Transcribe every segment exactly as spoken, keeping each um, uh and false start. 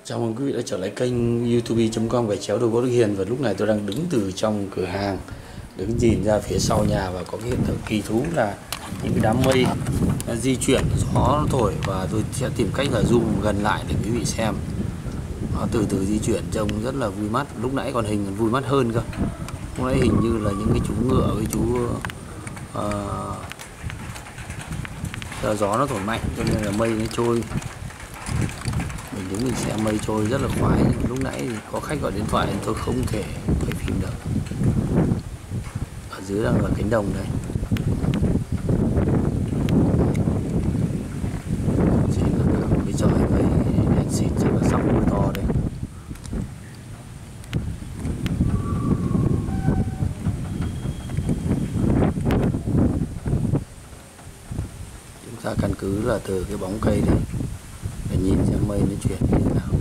Chào mừng quý vị đã trở lại kênh youtube chấm com gạch chéo đồ gỗ Đức Hiền. Và lúc này tôi đang đứng từ trong cửa hàng, đứng nhìn ra phía sau nhà và có cái hiện tượng kỳ thú là những cái đám mây nó di chuyển, gió thổi, và tôi sẽ tìm cách là zoom gần lại để quý vị xem. Nó từ từ di chuyển trông rất là vui mắt. Lúc nãy còn hình còn vui mắt hơn cơ. Lúc nãy hình như là những cái chú ngựa với chú uh, gió nó thổi mạnh cho nên là mây nó trôi. Mình đứng mình xem mây trôi rất là khoái. Nhưng lúc nãy thì có khách gọi điện thoại nên tôi không thể quay phim được. Ở dưới đang là cánh đồng đây. Trên là cả một cái trời cây đèn xịt rất là sắp mưa to đây. Chúng ta căn cứ là từ cái bóng cây đây để nhìn xem mây nó chuyển như thế nào.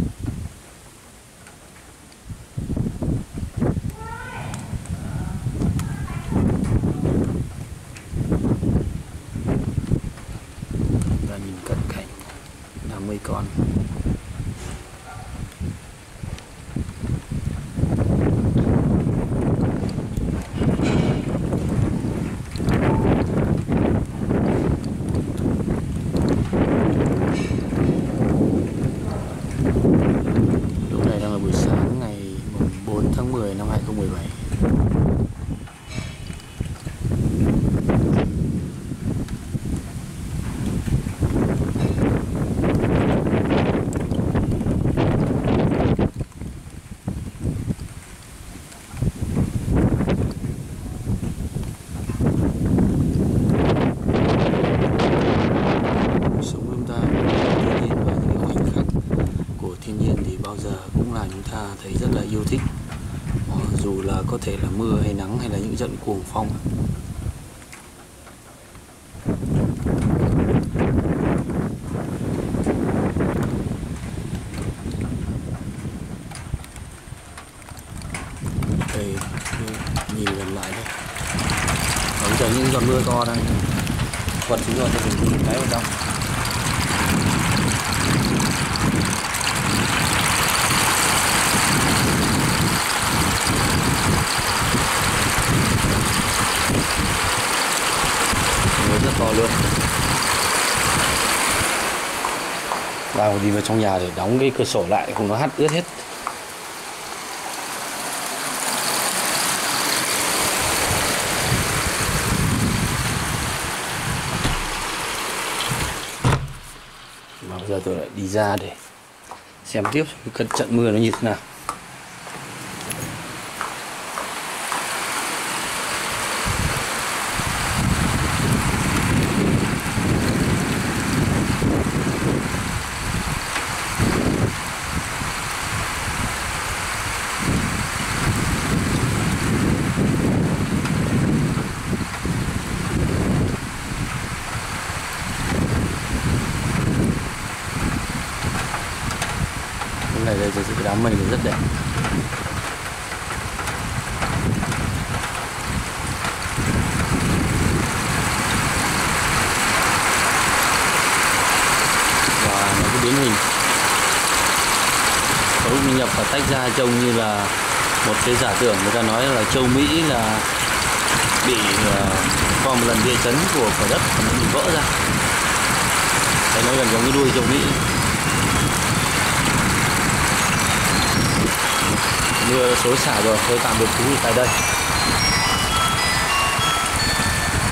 Chúng ta nhìn cận cảnh là mây con. Buổi sáng ngày bốn tháng mười năm hai nghìn không trăm mười bảy. Sống chúng ta thiên nhiên và những khoảnh khắc của thiên nhiên thì bao giờ cũng là chúng ta thấy rất là yêu thích, dù là có thể là mưa hay nắng hay là những trận cuồng phong. Đây, nhìn gần lại đây, bây giờ những giọt mưa to đang quật xuống rồi, thì mình nhìn thấy vào trong. Rất to luôn. Vào đi vào trong nhà để đóng cái cửa sổ lại, không nó hắt ướt hết. Và bây giờ tôi lại đi ra để xem tiếp cái trận mưa nó như thế nào. Này đây thì cái đám mây này rất đẹp. Và nó cái biến hình, có lúc mình nhập và tách ra trông như là một cái giả tưởng. Người ta nói là châu Mỹ là bị qua một lần địa chấn của quả đất và nó bị vỡ ra. Đây nó gần giống cái đuôi châu Mỹ. Mưa xối xả rồi, tôi tạm biệt quý vị tại đây.